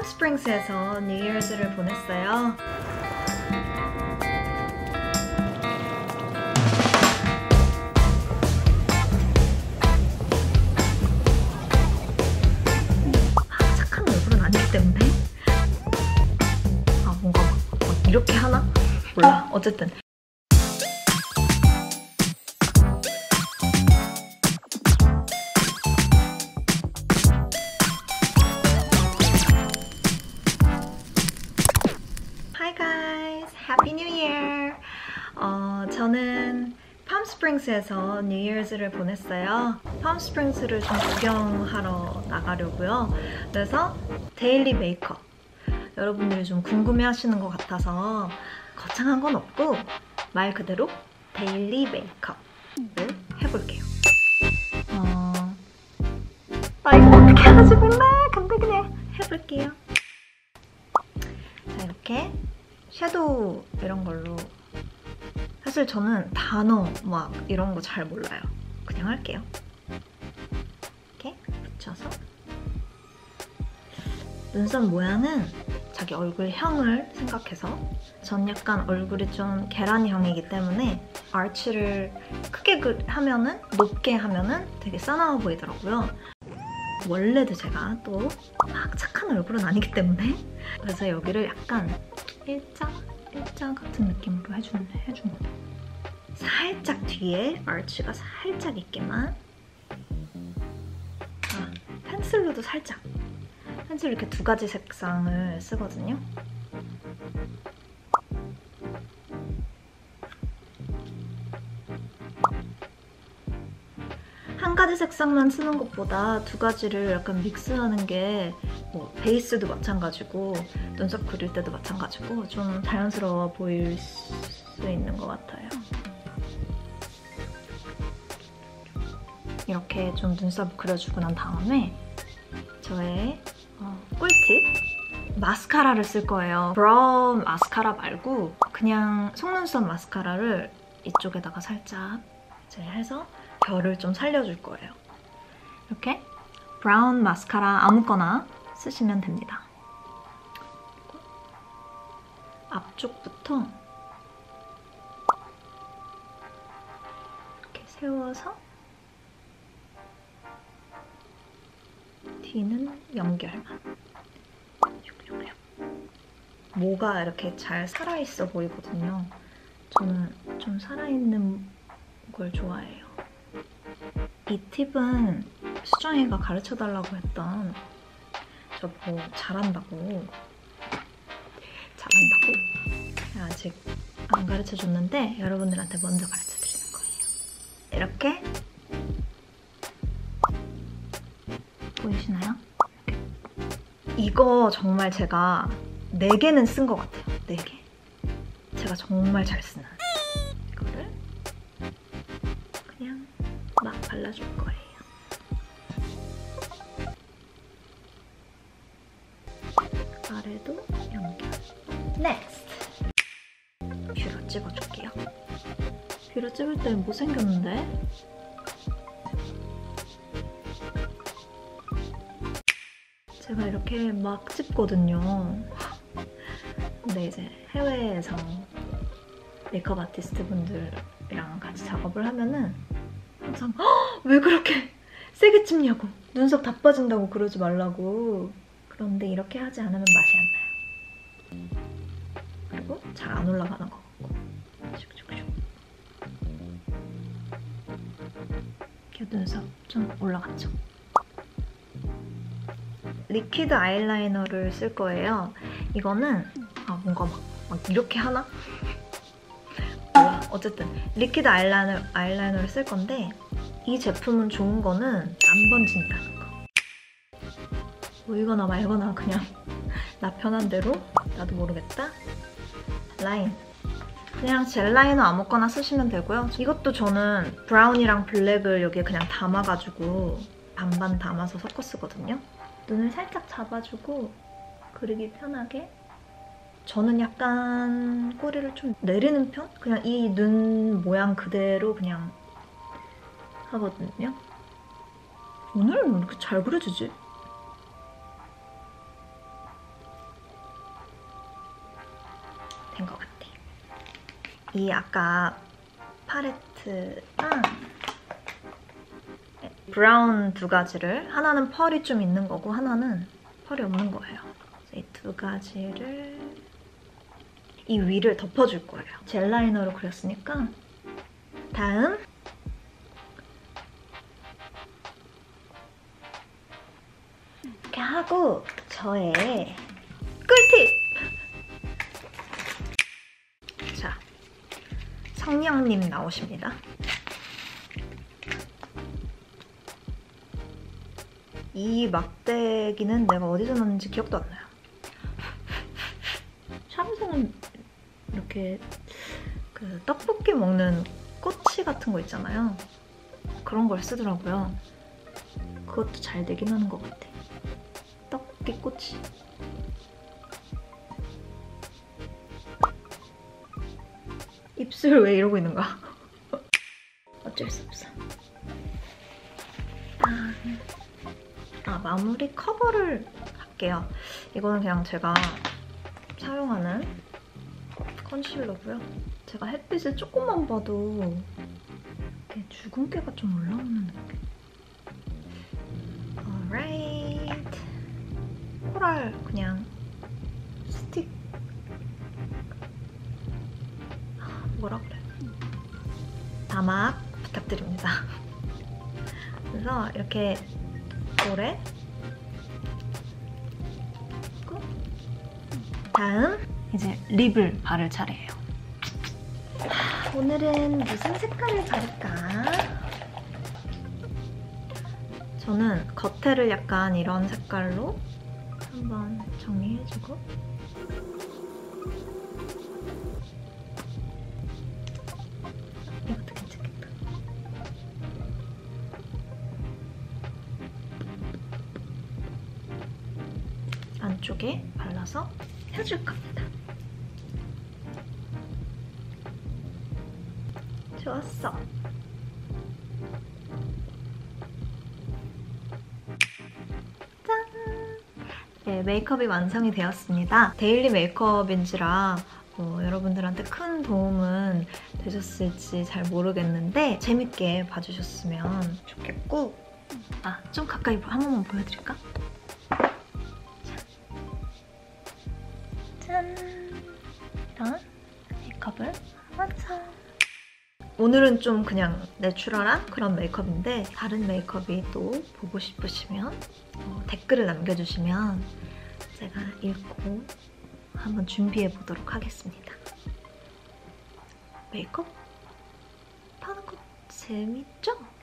팜스프링스에서 뉴 이어즈를 보냈어요. 착한 얼굴은 아니기 때문에 뭔가 막 이렇게 하나? 몰라. 어쨌든 Hi guys! Happy New Year! 저는 팜스프링스에서 뉴 이어즈를 보냈어요. 팜스프링스를 좀 구경하러 나가려고요. 그래서 데일리 메이크업 여러분들이 좀 궁금해 하시는 것 같아서 거창한 건 없고 말 그대로 데일리 메이크업을 해볼게요. 나 이거 어떻게 하는지 몰라. 근데 그냥 해볼게요. 자, 이렇게 섀도우 이런 걸로, 사실 저는 단어 막 이런 거 잘 몰라요. 그냥 할게요. 이렇게 붙여서 눈썹 모양은 자기 얼굴형을 생각해서, 전 약간 얼굴이 좀 계란형이기 때문에 아치를 크게 하면은, 높게 하면은 되게 싸나워 보이더라고요. 원래도 제가 또 막 착한 얼굴은 아니기 때문에, 그래서 여기를 약간 일자 같은 느낌으로 해주는 거예요. 살짝 뒤에 아치가 살짝 있게만. 펜슬로도 살짝. 펜슬 이렇게 두 가지 색상을 쓰거든요. 한 가지 색상만 쓰는 것보다 두 가지를 약간 믹스하는 게 뭐 베이스도 마찬가지고 눈썹 그릴 때도 마찬가지고 좀 자연스러워 보일 수 있는 것 같아요. 이렇게 좀 눈썹 그려주고 난 다음에 저의 꿀팁! 마스카라를 쓸 거예요. 브라운 마스카라 말고 그냥 속눈썹 마스카라를 이쪽에다가 살짝 이제 해서 결을 좀 살려줄 거예요. 이렇게 브라운 마스카라 아무거나 쓰시면 됩니다. 앞쪽부터 이렇게 세워서 뒤는 연결만. 모가 이렇게 잘 살아있어 보이거든요. 저는 좀 살아있는 걸 좋아해요. 이 팁은 수정이가 가르쳐달라고 했던, 저보고 잘한다고 아직 안 가르쳐줬는데 여러분들한테 먼저 가르쳐드리는 거예요. 이렇게 보이시나요? 이거 정말 제가 4개는 쓴 것 같아요. 4개. 제가 정말 잘 쓰는 이거를 그냥 막 발라줄 거예요. 아래도 연결. Next! 뷰러 찍어줄게요. 뷰러 찍을 때는 못생겼는데? 제가 이렇게 막 찍거든요. 근데 이제 해외에서 메이크업 아티스트 분들이랑 같이 작업을 하면은 항상 왜 그렇게 세게 찍냐고, 눈썹 다 빠진다고 그러지 말라고. 그런데 이렇게 하지 않으면 맛이 안 나요. 그리고 잘 안 올라가는 것 같고. 이렇게 눈썹 좀 올라갔죠? 리퀴드 아이라이너를 쓸 거예요. 이거는 뭔가 막 이렇게 하나? 몰라. 어쨌든 리퀴드 아이라이너를 쓸 건데, 이 제품은 좋은 거는 안 번진다는 거. 보이거나 말거나 그냥 나 편한 대로, 나도 모르겠다. 라인. 그냥 젤 라이너 아무거나 쓰시면 되고요. 이것도 저는 브라운이랑 블랙을 여기에 그냥 담아가지고 반반 담아서 섞어 쓰거든요. 눈을 살짝 잡아주고 그리기 편하게. 저는 약간 꼬리를 좀 내리는 편? 그냥 이 눈 모양 그대로 그냥 하거든요. 오늘은 왜 이렇게 잘 그려지지? 된 것 같아. 이 아까 팔레트랑 브라운 두 가지를, 하나는 펄이 좀 있는 거고 하나는 펄이 없는 거예요. 이 두 가지를 이 위를 덮어줄 거예요. 젤 라이너로 그렸으니까 다음 이렇게 하고 저의 꿀팁! 자, 성냥님 나오십니다. 이 막대기는 내가 어디서 났는지 기억도 안 나요. 샵에서는 이렇게 그 떡볶이 먹는 꼬치 같은 거 있잖아요. 그런 걸 쓰더라고요. 그것도 잘 되긴 하는 것 같아. 떡볶이 꼬치. 입술 왜 이러고 있는 거야? 어쩔 수 없어. 마무리 커버를 할게요. 이거는 그냥 제가 사용하는 컨실러고요. 제가 햇빛을 조금만 봐도 이렇게 주근깨가 좀 올라오는 느낌. alright. 코랄 그냥 스틱 뭐라 그래? 다막 부탁드립니다. 그래서 이렇게 볼에 다음 이제 립을 바를 차례예요. 오늘은 무슨 색깔을 바를까? 저는 겉에를 약간 이런 색깔로 한번 정리해주고 이것도 괜찮겠다. 안쪽에 발라서 펴줄 겁니다. 좋았어. 짠! 네, 메이크업이 완성이 되었습니다. 데일리 메이크업인지라 여러분들한테 큰 도움은 되셨을지 잘 모르겠는데 재밌게 봐주셨으면 좋겠고 좀 가까이 한 번만 보여드릴까? 짠! 이런 메이크업을 완성! 오늘은 좀 그냥 내추럴한 그런 메이크업인데 다른 메이크업이 또 보고 싶으시면 댓글을 남겨주시면 제가 읽고 한번 준비해 보도록 하겠습니다. 메이크업 하는 거 재밌죠?